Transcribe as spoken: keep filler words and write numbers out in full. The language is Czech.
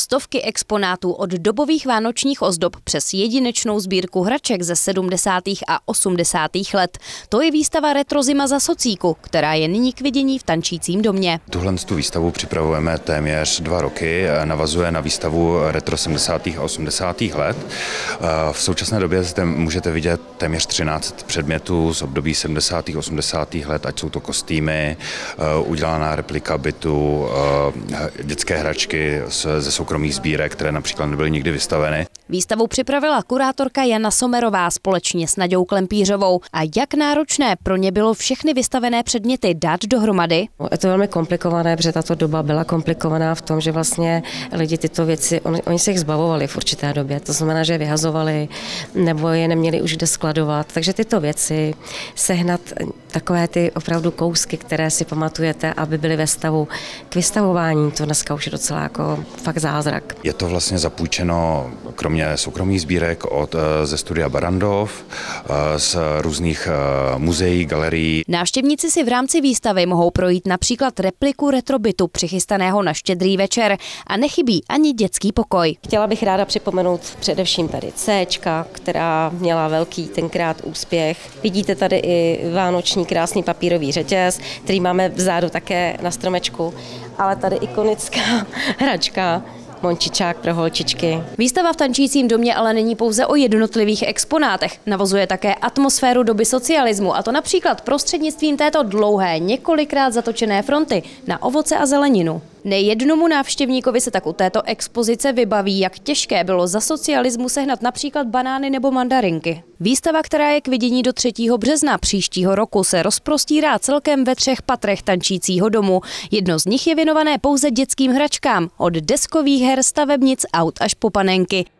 stovky exponátů od dobových vánočních ozdob přes jedinečnou sbírku hraček ze sedmdesátých a osmdesátých let. To je výstava Retrozima za socíku, která je nyní k vidění v Tančícím domě. Tuhle tu výstavu připravujeme téměř dva roky, navazuje na výstavu retro sedmdesátých a osmdesátých let. V současné době zde můžete vidět téměř třináct předmětů z období sedmdesátých a osmdesátých let, ať jsou to kostýmy, udělaná replika bytu, dětské hračky ze soukromých sbírek, které například nebyly nikdy vystaveny. Výstavu připravila kurátorka Jana Sommerová společně s Naďou Klempířovou. A jak náročné pro ně bylo všechny vystavené předměty dát dohromady? Je to velmi komplikované, protože tato doba byla komplikovaná v tom, že vlastně lidi tyto věci, on, oni se jich zbavovali v určité době. To znamená, že je vyhazovali nebo je neměli už kde skladovat. Takže tyto věci, sehnat takové ty opravdu kousky, které si pamatujete, aby byly ve stavu k vystavování, to dneska už je docela jako fakt zázrak. Je to vlastně zapůjčeno kromě soukromých sbírek od, ze studia Barrandov, z různých muzeí, galerií. Návštěvníci si v rámci výstavy mohou projít například repliku retrobytu přichystaného na Štědrý večer a nechybí ani dětský pokoj. Chtěla bych ráda připomenout především tady Céčka, která měla velký tenkrát úspěch. Vidíte tady i vánoční krásný papírový řetěz, který máme vzadu také na stromečku, ale tady ikonická hračka Mončičák pro holčičky. Výstava v Tančícím domě ale není pouze o jednotlivých exponátech. Navozuje také atmosféru doby socialismu, a to například prostřednictvím této dlouhé, několikrát zatočené fronty na ovoce a zeleninu. Nejednomu návštěvníkovi se tak u této expozice vybaví, jak těžké bylo za socialismu sehnat například banány nebo mandarinky. Výstava, která je k vidění do třetího března příštího roku, se rozprostírá celkem ve třech patrech Tančícího domu. Jedno z nich je věnované pouze dětským hračkám, od deskových her, stavebnic, aut až po panenky.